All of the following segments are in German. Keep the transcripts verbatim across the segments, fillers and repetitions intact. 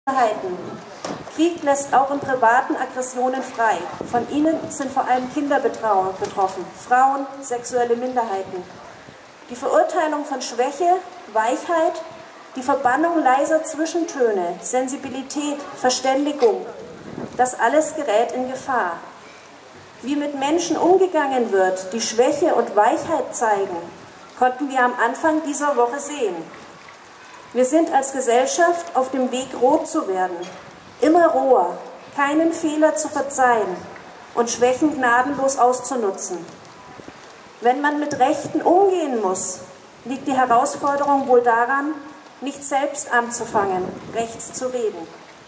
Krieg lässt auch in privaten Aggressionen frei. Von ihnen sind vor allem Kinder betroffen, Frauen, sexuelle Minderheiten. Die Verurteilung von Schwäche, Weichheit, die Verbannung leiser Zwischentöne, Sensibilität, Verständigung, das alles gerät in Gefahr. Wie mit Menschen umgegangen wird, die Schwäche und Weichheit zeigen, konnten wir am Anfang dieser Woche sehen. Wir sind als Gesellschaft auf dem Weg, rot zu werden, immer roher, keinen Fehler zu verzeihen und Schwächen gnadenlos auszunutzen. Wenn man mit Rechten umgehen muss, liegt die Herausforderung wohl daran, nicht selbst anzufangen, rechts zu reden.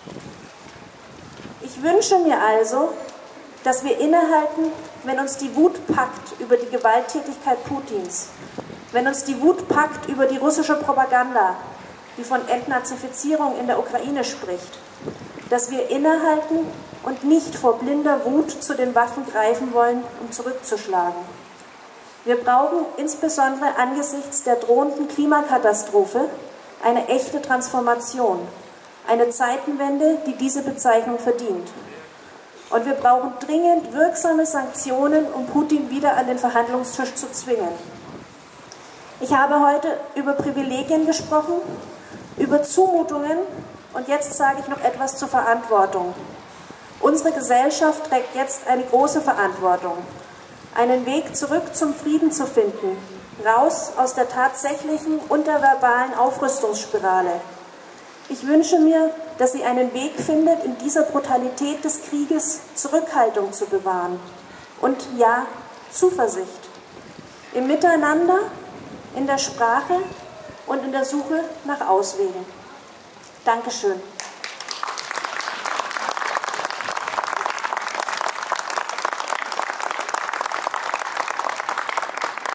Ich wünsche mir also, dass wir innehalten, wenn uns die Wut packt über die Gewalttätigkeit Putins, wenn uns die Wut packt über die russische Propaganda, die von Entnazifizierung in der Ukraine spricht, dass wir innehalten und nicht vor blinder Wut zu den Waffen greifen wollen, um zurückzuschlagen. Wir brauchen insbesondere angesichts der drohenden Klimakatastrophe eine echte Transformation, eine Zeitenwende, die diese Bezeichnung verdient. Und wir brauchen dringend wirksame Sanktionen, um Putin wieder an den Verhandlungstisch zu zwingen. Ich habe heute über Privilegien gesprochen, über Zumutungen und jetzt sage ich noch etwas zur Verantwortung. Unsere Gesellschaft trägt jetzt eine große Verantwortung, einen Weg zurück zum Frieden zu finden, raus aus der tatsächlichen und der verbalen Aufrüstungsspirale. Ich wünsche mir, dass sie einen Weg findet, in dieser Brutalität des Krieges Zurückhaltung zu bewahren und ja, Zuversicht. Im Miteinander, in der Sprache und in der Suche nach Auswegen. Dankeschön.